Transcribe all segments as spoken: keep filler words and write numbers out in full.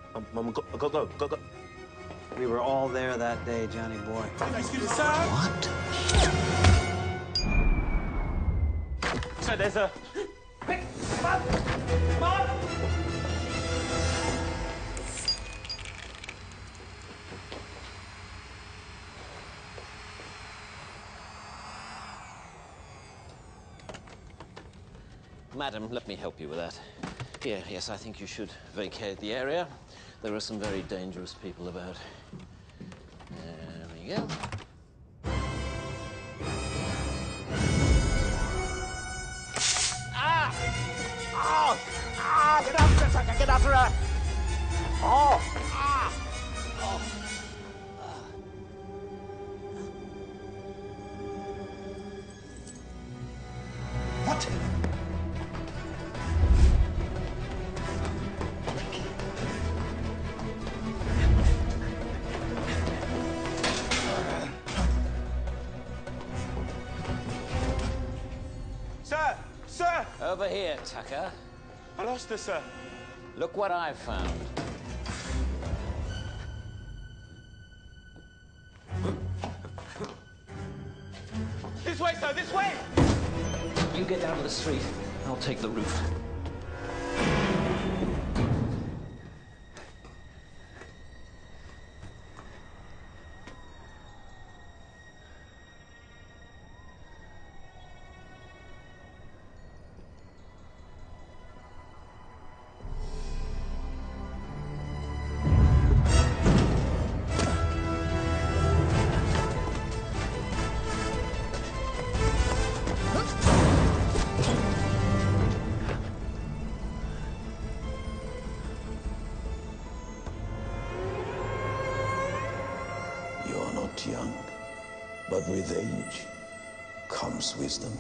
Um, um, go, go, go, go, go. We were all there that day, Johnny boy. What? So there's a... Quick! Come on! Come on! Madam, let me help you with that. Here, yes, I think you should vacate the area. There are some very dangerous people about. There we go. Ah! Oh! Ah! Get after her, Tucker! Get after her! Oh! Ah! Oh! What? Sir! Sir! Over here, Tucker. I lost her, sir. Look what I've found. This way, sir! This way! You get down to the street. I'll take the roof. You're not young, but with age comes wisdom.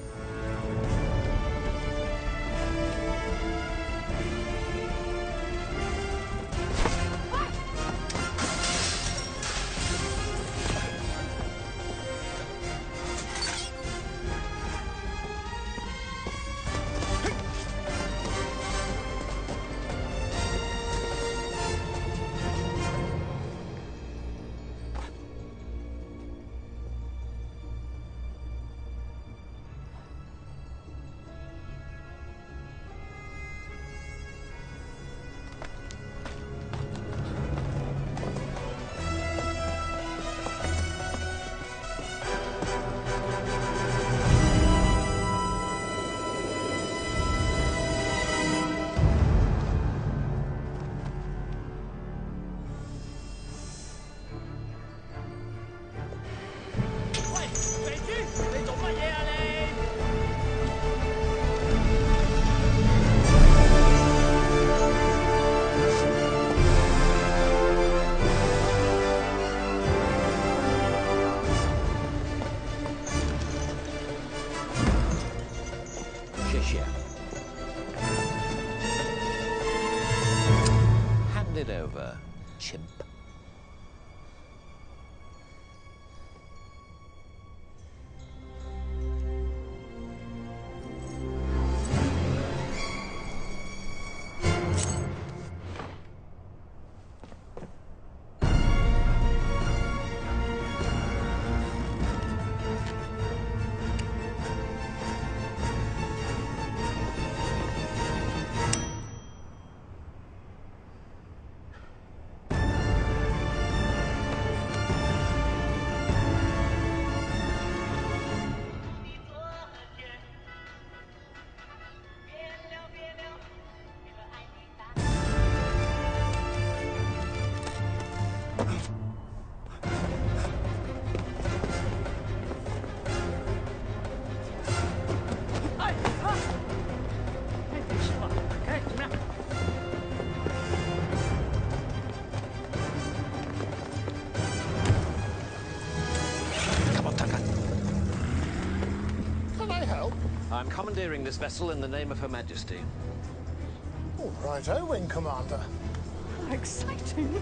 Hand it over, chimp. I'm commandeering this vessel in the name of Her Majesty. All right, Wing Commander. How exciting.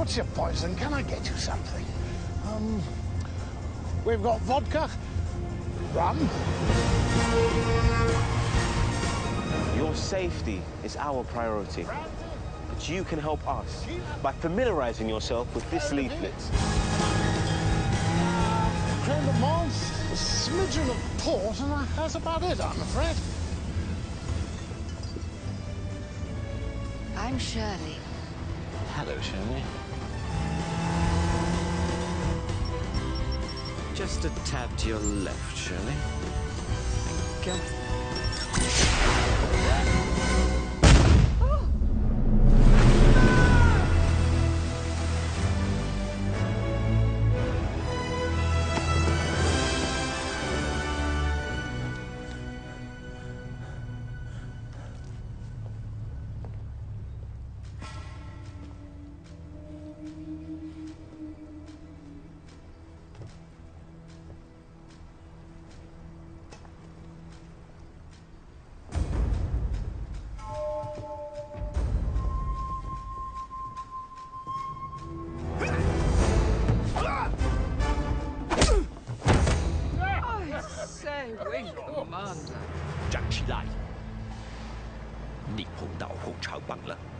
What's your poison? Can I get you something? Um, we've got vodka, rum. Your safety is our priority. But you can help us by familiarizing yourself with this leaflet. Crème de menthe, a smidgen of port, and that's about it, I'm afraid. I'm Shirley. Hello, Shirley. Just a tab to your left, Shirley. Thank you. Say, Wing Commander. 站起来！你碰到红长帮了。